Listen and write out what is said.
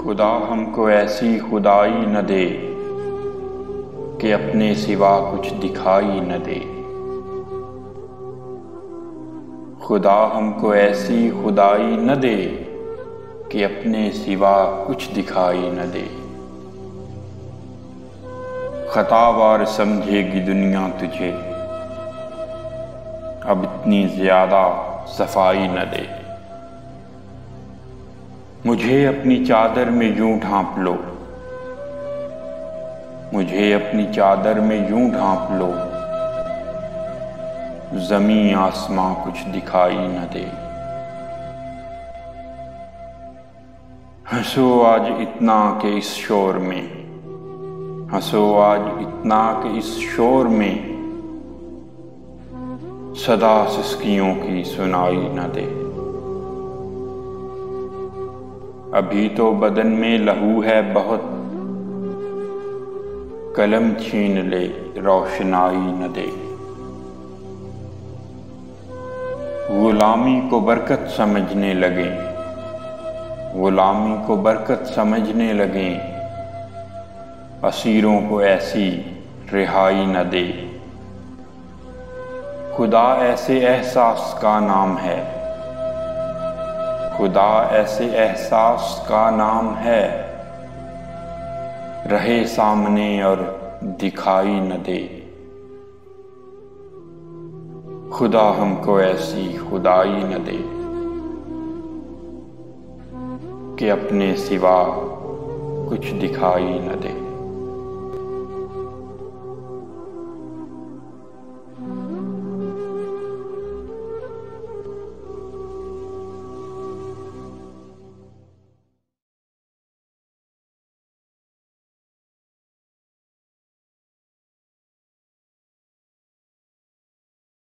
خدا ہم کو ایسی خدائی نہ دے کہ اپنے سوا کچھ دکھائی نہ دے۔ خدا ہم کو ایسی خدائی نہ دے کہ اپنے سوا کچھ دکھائی نہ دے۔ خطا وار سمجھے گی دنیا تجھے، اب اتنی زیادہ صفائی نہ دے۔ مجھے اپنی چادر میں یوں ڈھانپ لو، مجھے اپنی چادر میں یوں ڈھانپ لو، زمین آسماں کچھ دکھائی نہ دے۔ ہنسو آج اتنا کہ اس شور میں، ہنسو آج اتنا کہ اس شور میں، صدا سسکیوں کی سنائی نہ دے۔ ابھی تو بدن میں لہو ہے بہت، قلم چھین لے روشنائی نہ دے۔ غلامی کو برکت سمجھنے لگیں، غلامی کو برکت سمجھنے لگیں، اسیروں کو ایسی رہائی نہ دے۔ خدا ایسے احساس کا نام ہے، خدا ایسے احساس کا نام ہے، رہے سامنے اور دکھائی نہ دے۔ خدا ہم کو ایسی خدائی نہ دے کہ اپنے سوا کچھ دکھائی نہ دے۔